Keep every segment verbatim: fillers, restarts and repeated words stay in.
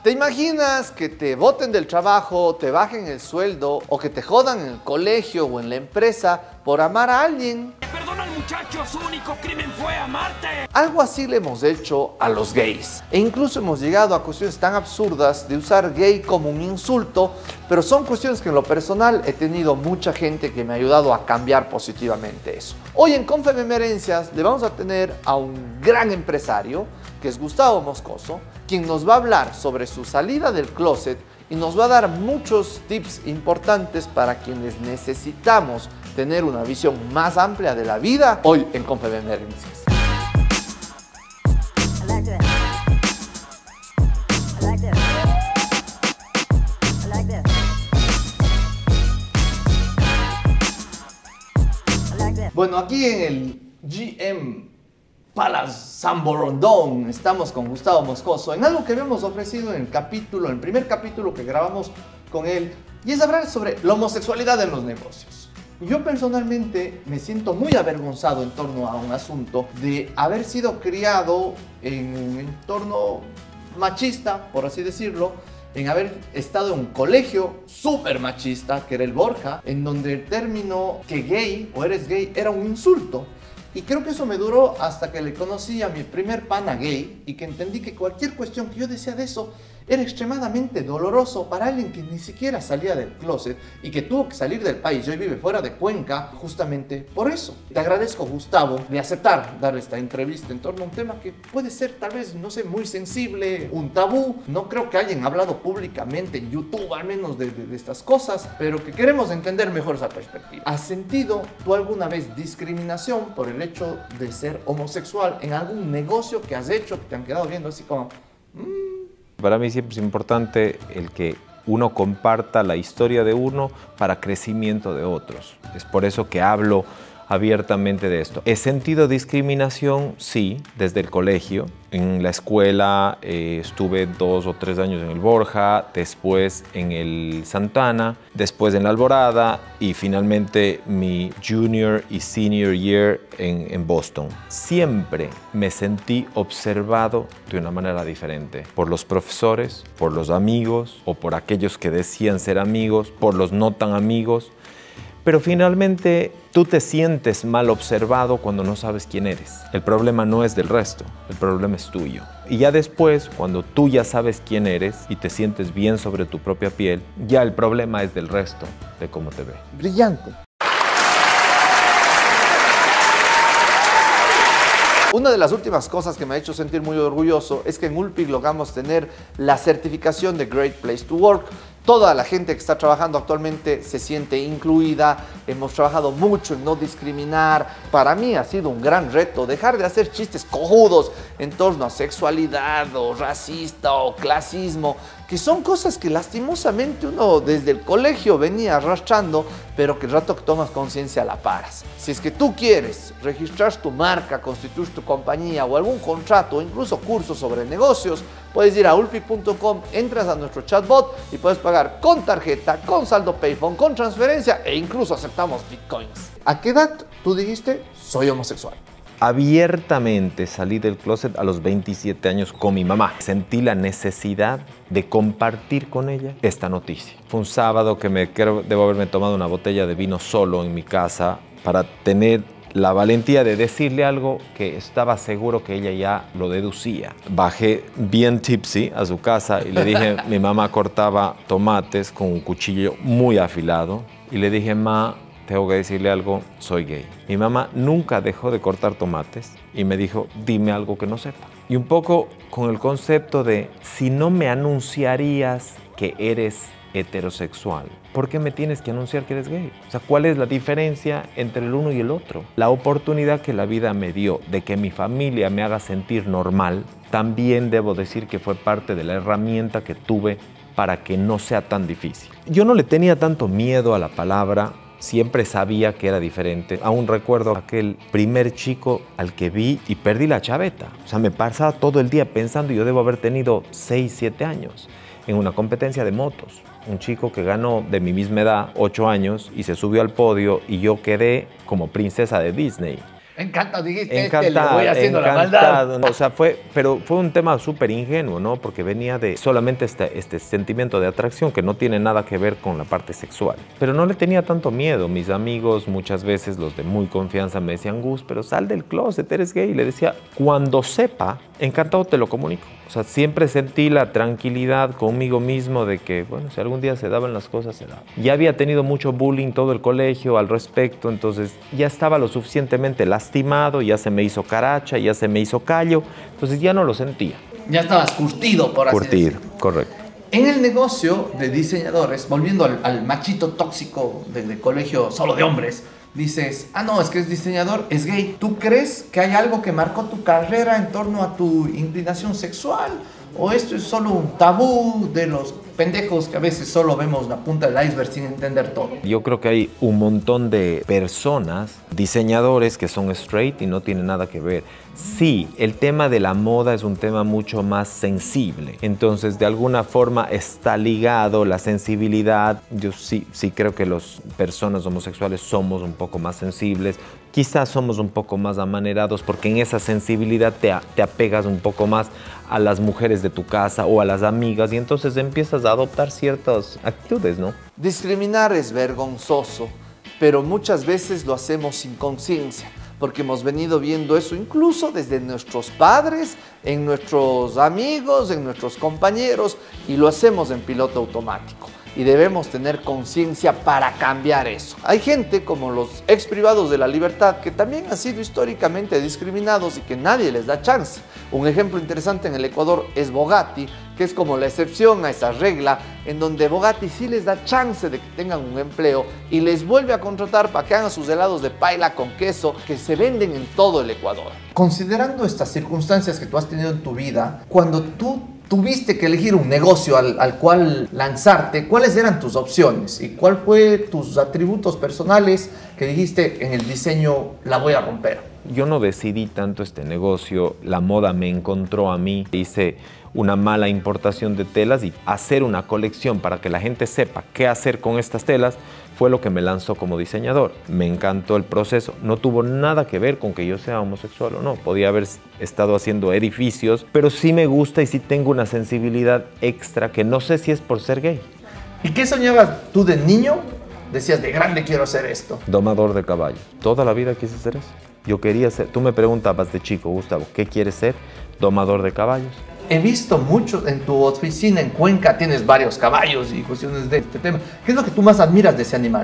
¿Te imaginas que te boten del trabajo, te bajen el sueldo o que te jodan en el colegio o en la empresa por amar a alguien? Perdona al muchacho, su único crimen fue amarte. Algo así le hemos hecho a los gays. E incluso hemos llegado a cuestiones tan absurdas de usar gay como un insulto, pero son cuestiones que en lo personal he tenido mucha gente que me ha ayudado a cambiar positivamente eso. Hoy en Confememerencias le vamos a tener a un gran empresario, que es Gustavo Moscoso, quien nos va a hablar sobre su salida del closet y nos va a dar muchos tips importantes para quienes necesitamos tener una visión más amplia de la vida hoy en Confememerencias. Bueno, aquí en el G M Palace San Borondón estamos con Gustavo Moscoso en algo que habíamos ofrecido en el capítulo, en el primer capítulo que grabamos con él, y es hablar sobre la homosexualidad en los negocios. Yo personalmente me siento muy avergonzado en torno a un asunto de haber sido criado en un entorno machista, por así decirlo, en haber estado en un colegio súper machista, que era el Borja, en donde el término que gay o eres gay era un insulto. Y creo que eso me duró hasta que le conocí a mi primer pana gay y que entendí que cualquier cuestión que yo decía de eso era extremadamente doloroso para alguien que ni siquiera salía del closet y que tuvo que salir del país y hoy vive fuera de Cuenca justamente por eso. Te agradezco, Gustavo, de aceptar dar esta entrevista en torno a un tema que puede ser tal vez, no sé, muy sensible, un tabú. No creo que alguien ha hablado públicamente en YouTube al menos de, de, de estas cosas, pero que queremos entender mejor esa perspectiva. ¿Has sentido tú alguna vez discriminación por el hecho de ser homosexual en algún negocio que has hecho que te han quedado viendo así como... Mmm. Para mí siempre es importante el que uno comparta la historia de uno para crecimiento de otros. Es por eso que hablo abiertamente de esto. He sentido discriminación, sí, desde el colegio. En la escuela eh, estuve dos o tres años en el Borja, después en el Santana, después en la Alborada y finalmente mi junior y senior year en, en Boston. Siempre me sentí observado de una manera diferente por los profesores, por los amigos o por aquellos que decían ser amigos, por los no tan amigos. Pero finalmente tú te sientes mal observado cuando no sabes quién eres. El problema no es del resto, el problema es tuyo. Y ya después, cuando tú ya sabes quién eres y te sientes bien sobre tu propia piel, ya el problema es del resto, de cómo te ve. Brillante. Una de las últimas cosas que me ha hecho sentir muy orgulloso es que en Ulpic logramos tener la certificación de Great Place to Work. Toda la gente que está trabajando actualmente se siente incluida. Hemos trabajado mucho en no discriminar. Para mí ha sido un gran reto dejar de hacer chistes cojudos en torno a sexualidad o racista o clasismo, que son cosas que lastimosamente uno desde el colegio venía arrastrando, pero que el rato que tomas conciencia la paras. Si es que tú quieres registrar tu marca, constituir tu compañía o algún contrato o incluso cursos sobre negocios, puedes ir a ulpic punto com, entras a nuestro chatbot y puedes pagar con tarjeta, con saldo Payphone, con transferencia e incluso aceptamos bitcoins. ¿A qué edad tú dijiste soy homosexual? Abiertamente salí del closet a los veintisiete años con mi mamá. Sentí la necesidad de compartir con ella esta noticia. Fue un sábado que me creo, debo haberme tomado una botella de vino solo en mi casa para tener la valentía de decirle algo que estaba seguro que ella ya lo deducía. Bajé bien tipsy a su casa y le dije, mi mamá cortaba tomates con un cuchillo muy afilado y le dije, ma, tengo que decirle algo, soy gay. Mi mamá nunca dejó de cortar tomates y me dijo, dime algo que no sepa. Y un poco con el concepto de, si no me anunciarías que eres heterosexual, ¿por qué me tienes que anunciar que eres gay? O sea, ¿cuál es la diferencia entre el uno y el otro? La oportunidad que la vida me dio de que mi familia me haga sentir normal, también debo decir que fue parte de la herramienta que tuve para que no sea tan difícil. Yo no le tenía tanto miedo a la palabra, siempre sabía que era diferente. Aún recuerdo aquel primer chico al que vi y perdí la chaveta. O sea, me pasaba todo el día pensando, yo debo haber tenido seis, siete años, en una competencia de motos. Un chico que ganó de mi misma edad, ocho años, y se subió al podio y yo quedé como princesa de Disney. Encantado, dijiste, Encantado, este, le voy haciendo encantado. la maldad. O sea, fue, pero fue un tema súper ingenuo, ¿no? Porque venía de solamente este, este sentimiento de atracción que no tiene nada que ver con la parte sexual. Pero no le tenía tanto miedo. Mis amigos, muchas veces los de muy confianza, me decían, Gus, pero sal del closet, eres gay. Y le decía, cuando sepa, encantado te lo comunico. O sea, siempre sentí la tranquilidad conmigo mismo de que, bueno, si algún día se daban las cosas, se daban. Ya había tenido mucho bullying todo el colegio al respecto, entonces ya estaba lo suficientemente lastimado, ya se me hizo caracha, ya se me hizo callo, entonces ya no lo sentía. Ya estabas curtido, por así Curtido, decirlo. correcto. En el negocio de diseñadores, volviendo al, al machito tóxico del de colegio solo de hombres, dices, ah, no, es que es diseñador, es gay. ¿Tú crees que hay algo que marcó tu carrera en torno a tu inclinación sexual? ¿O esto es solo un tabú de los pendejos que a veces solo vemos la punta del iceberg sin entender todo? Yo creo que hay un montón de personas, diseñadores que son straight y no tienen nada que ver. Sí, el tema de la moda es un tema mucho más sensible. Entonces, de alguna forma está ligado la sensibilidad. Yo sí, sí creo que las personas homosexuales somos un poco más sensibles. Quizás somos un poco más amanerados porque en esa sensibilidad te, te apegas un poco más a las mujeres de tu casa o a las amigas y entonces empiezas a adoptar ciertas actitudes, ¿no? Discriminar es vergonzoso, pero muchas veces lo hacemos sin conciencia, porque hemos venido viendo eso incluso desde nuestros padres, en nuestros amigos, en nuestros compañeros, y lo hacemos en piloto automático. Y debemos tener conciencia para cambiar eso. Hay gente como los ex privados de la libertad que también han sido históricamente discriminados y que nadie les da chance. Un ejemplo interesante en el Ecuador es Bogatti, que es como la excepción a esa regla, en donde Bogatti sí les da chance de que tengan un empleo y les vuelve a contratar para que hagan sus helados de paila con queso que se venden en todo el Ecuador. Considerando estas circunstancias que tú has tenido en tu vida, cuando tú tuviste que elegir un negocio al, al cual lanzarte, ¿cuáles eran tus opciones? ¿Y cuál fue tus atributos personales que dijiste en el diseño la voy a romper? Yo no decidí tanto este negocio, la moda me encontró a mí. Hice una mala importación de telas y hacer una colección para que la gente sepa qué hacer con estas telas fue lo que me lanzó como diseñador. Me encantó el proceso. No tuvo nada que ver con que yo sea homosexual o no. Podía haber estado haciendo edificios, pero sí me gusta y sí tengo una sensibilidad extra que no sé si es por ser gay. ¿Y qué soñabas tú de niño? Decías, de grande quiero hacer esto. Domador de caballos. Toda la vida quise ser eso. Yo quería ser... Tú me preguntabas de chico, Gustavo, ¿qué quieres ser? Domador de caballos. He visto mucho en tu oficina en Cuenca, tienes varios caballos y cuestiones de este tema. ¿Qué es lo que tú más admiras de ese animal?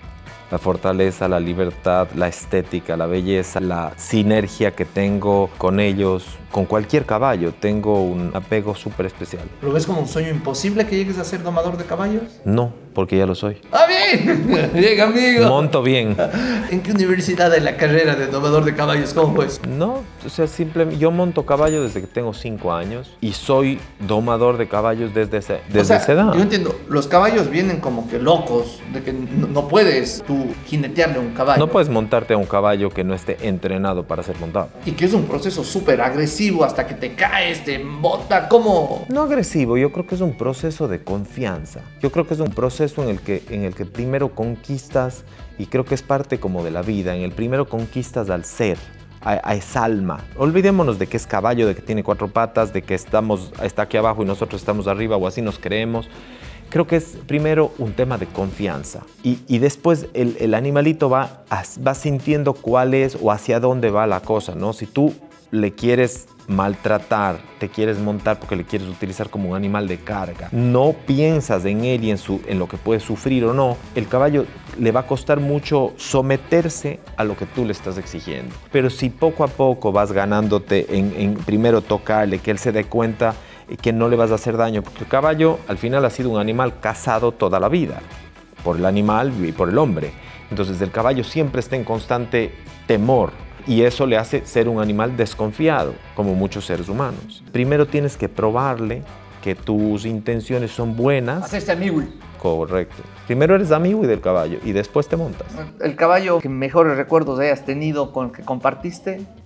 La fortaleza, la libertad, la estética, la belleza, la sinergia que tengo con ellos, con cualquier caballo. Tengo un apego súper especial. ¿Lo ves como un sueño imposible que llegues a ser domador de caballos? No, porque ya lo soy. ¡Ah, bien! Llega, amigo. Monto bien. ¿En qué universidad de la carrera de domador de caballos? ¿Cómo fue eso? No, o sea, simplemente yo monto caballo desde que tengo cinco años y soy domador de caballos desde, ese, desde o sea, esa edad. Yo entiendo, los caballos vienen como que locos, de que no, no puedes tú jinetearle a un caballo. No puedes montarte a un caballo que no esté entrenado para ser montado. Y que es un proceso súper agresivo hasta que te caes, te bota, ¿cómo? No agresivo, yo creo que es un proceso de confianza. Yo creo que es un proceso en el que, en el que primero conquistas, y creo que es parte como de la vida, en el primero conquistas al ser, a, a esa alma. Olvidémonos de que es caballo, de que tiene cuatro patas, de que estamos, está aquí abajo y nosotros estamos arriba o así nos creemos. Creo que es primero un tema de confianza y, y después el, el animalito va, va sintiendo cuál es o hacia dónde va la cosa, ¿no? Si tú le quieres maltratar, te quieres montar porque le quieres utilizar como un animal de carga, no piensas en él y en, su, en lo que puede sufrir o no, el caballo le va a costar mucho someterse a lo que tú le estás exigiendo. Pero si poco a poco vas ganándote en, en primero tocarle, que él se dé cuenta que no le vas a hacer daño, porque el caballo al final ha sido un animal cazado toda la vida, por el animal y por el hombre. Entonces el caballo siempre está en constante temor y eso le hace ser un animal desconfiado, como muchos seres humanos. Primero tienes que probarle que tus intenciones son buenas. Hacerse amigo. Correcto. Primero eres amigo del caballo y después te montas. ¿El caballo que mejores recuerdos hayas tenido con el que compartiste?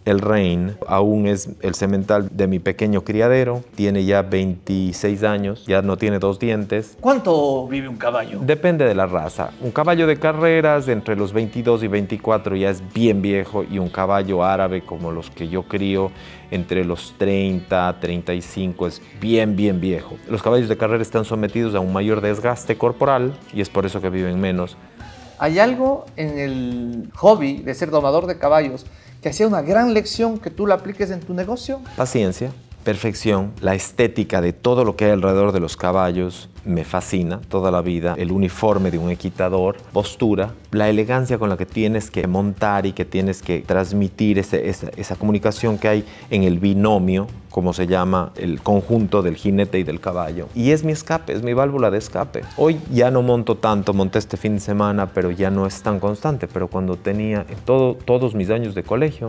El Rein aún es el semental de mi pequeño criadero, tiene ya veintiséis años, ya no tiene dos dientes. ¿Cuánto vive un caballo? Depende de la raza. Un caballo de carreras entre los veintidós y veinticuatro ya es bien viejo, y un caballo árabe como los que yo crío entre los treinta, treinta y cinco es bien, bien viejo. Los caballos de carrera están sometidos a un mayor desgaste corporal y es por eso que viven menos. Hay algo en el hobby de ser domador de caballos que hacía una gran lección que tú la apliques en tu negocio. Paciencia, perfección, la estética de todo lo que hay alrededor de los caballos me fascina toda la vida. El uniforme de un equitador, postura, la elegancia con la que tienes que montar y que tienes que transmitir ese, esa, esa comunicación que hay en el binomio, como se llama el conjunto del jinete y del caballo. Y es mi escape, es mi válvula de escape. Hoy ya no monto tanto, monté este fin de semana, pero ya no es tan constante. Pero cuando tenía en todo, todos mis años de colegio,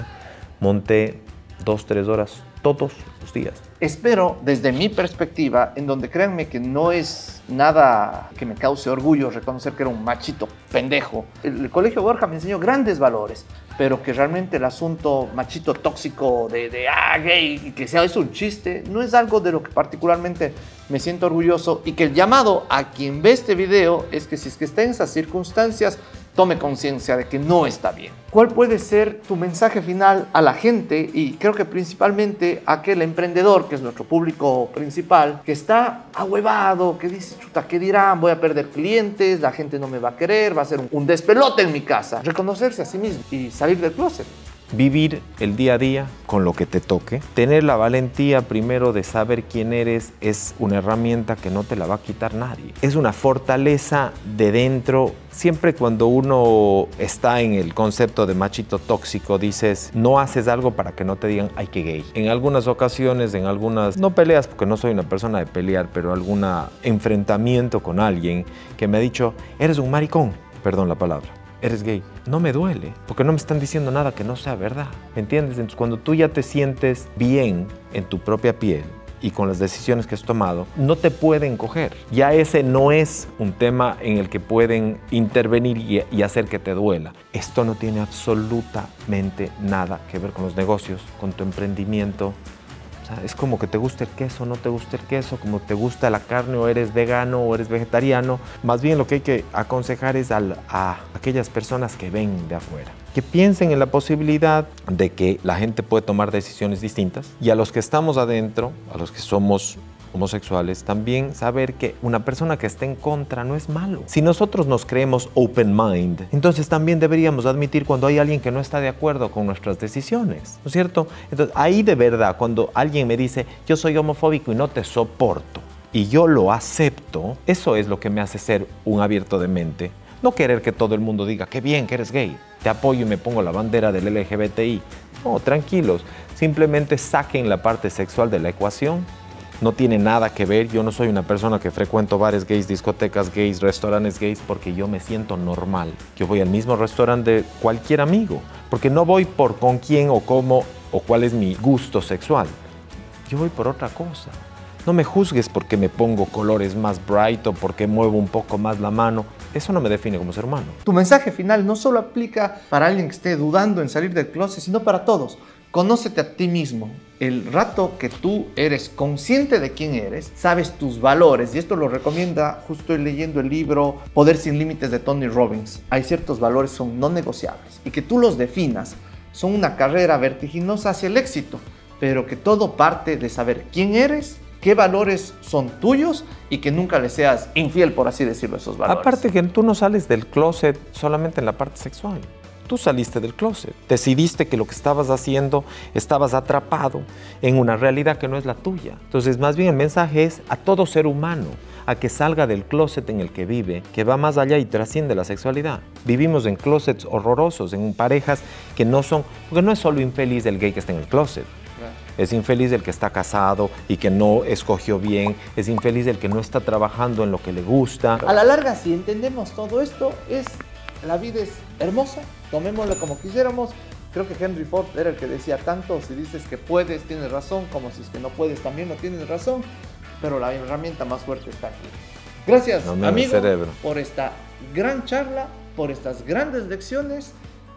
monté dos, tres horas todos los días. Espero, desde mi perspectiva, en donde créanme que no es nada que me cause orgullo reconocer que era un machito pendejo. El, el Colegio Borja me enseñó grandes valores, pero que realmente el asunto machito tóxico de, de ah, gay, y que sea eso un chiste, no es algo de lo que particularmente me siento orgulloso, y que el llamado a quien ve este video es que si es que está en esas circunstancias, tome conciencia de que no está bien. ¿Cuál puede ser tu mensaje final a la gente, y creo que principalmente a aquel emprendedor, que es nuestro público principal, que está ahuevado, que dice, chuta, ¿qué dirán? Voy a perder clientes, la gente no me va a querer, va a ser un, un despelote en mi casa? Reconocerse a sí mismo y salir del closet. Vivir el día a día con lo que te toque. Tener la valentía primero de saber quién eres es una herramienta que no te la va a quitar nadie. Es una fortaleza de dentro. Siempre cuando uno está en el concepto de machito tóxico, dices, no haces algo para que no te digan, ay, qué gay. En algunas ocasiones, en algunas, no peleas, porque no soy una persona de pelear, pero algún enfrentamiento con alguien que me ha dicho, eres un maricón, perdón la palabra. Eres gay. No me duele, porque no me están diciendo nada que no sea verdad, ¿me entiendes? Entonces, cuando tú ya te sientes bien en tu propia piel y con las decisiones que has tomado, no te pueden coger. Ya ese no es un tema en el que pueden intervenir y, y hacer que te duela. Esto no tiene absolutamente nada que ver con los negocios, con tu emprendimiento. O sea, es como que te gusta el queso, no te gusta el queso, como te gusta la carne, o eres vegano o eres vegetariano. Más bien lo que hay que aconsejar es al, a aquellas personas que ven de afuera, que piensen en la posibilidad de que la gente puede tomar decisiones distintas, y a los que estamos adentro, a los que somos homosexuales, también saber que una persona que esté en contra no es malo. Si nosotros nos creemos open mind, entonces también deberíamos admitir cuando hay alguien que no está de acuerdo con nuestras decisiones, ¿no es cierto? Entonces ahí de verdad, cuando alguien me dice, yo soy homofóbico y no te soporto, y yo lo acepto, eso es lo que me hace ser un abierto de mente. No querer que todo el mundo diga, qué bien que eres gay, te apoyo y me pongo la bandera del L G B T I. No, tranquilos, simplemente saquen la parte sexual de la ecuación. No tiene nada que ver. Yo no soy una persona que frecuento bares gays, discotecas gays, restaurantes gays, porque yo me siento normal. Yo voy al mismo restaurante de cualquier amigo, porque no voy por con quién o cómo o cuál es mi gusto sexual. Yo voy por otra cosa. No me juzgues porque me pongo colores más bright o porque muevo un poco más la mano. Eso no me define como ser humano. Tu mensaje final no solo aplica para alguien que esté dudando en salir del closet, sino para todos. Conócete a ti mismo. El rato que tú eres consciente de quién eres, sabes tus valores, y esto lo recomienda, justo estoy leyendo el libro Poder sin Límites de Tony Robbins. Hay ciertos valores que son no negociables, y que tú los definas son una carrera vertiginosa hacia el éxito, pero que todo parte de saber quién eres, qué valores son tuyos, y que nunca le seas infiel, por así decirlo, a esos valores. Aparte que tú no sales del closet solamente en la parte sexual. Tú saliste del closet, decidiste que lo que estabas haciendo, estabas atrapado en una realidad que no es la tuya. Entonces, más bien el mensaje es a todo ser humano, a que salga del closet en el que vive, que va más allá y trasciende la sexualidad. Vivimos en closets horrorosos, en parejas que no son, porque no es solo infeliz el gay que está en el closet. Es infeliz el que está casado y que no escogió bien, es infeliz el que no está trabajando en lo que le gusta. A la larga, si entendemos todo esto, es la vida es hermosa, tomémoslo como quisiéramos. Creo que Henry Ford era el que decía tanto, si dices que puedes, tienes razón, como si es que no puedes, también no tienes razón, pero la herramienta más fuerte está aquí. Gracias, no, amigo, por esta gran charla, por estas grandes lecciones.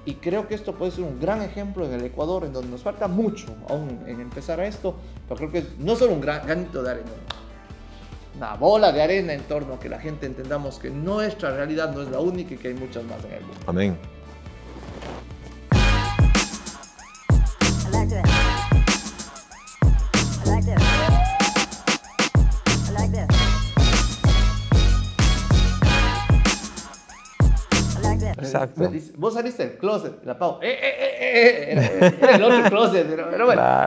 Y creo que esto puede ser un gran ejemplo en el Ecuador, en donde nos falta mucho aún en empezar a esto, pero creo que es no solo un gran granito de arena, una bola de arena en torno a que la gente entendamos que nuestra realidad no es la única y que hay muchas más en el mundo. Amén. I like that. I like that. I like that. I like that. Exacto. Vos saliste del closet, la Pau. Eh, eh, eh, eh, era, era el otro closet, pero, pero bueno. Claro.